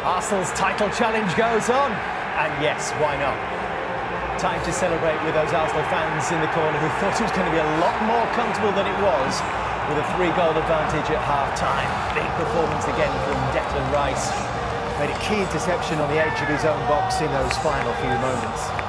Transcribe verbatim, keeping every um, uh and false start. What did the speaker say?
Arsenal's title challenge goes on, and yes, why not? Time to celebrate with those Arsenal fans in the corner who thought it was going to be a lot more comfortable than it was, with a three-goal advantage at half-time. Big performance again from Declan Rice. Made a key interception on the edge of his own box in those final few moments.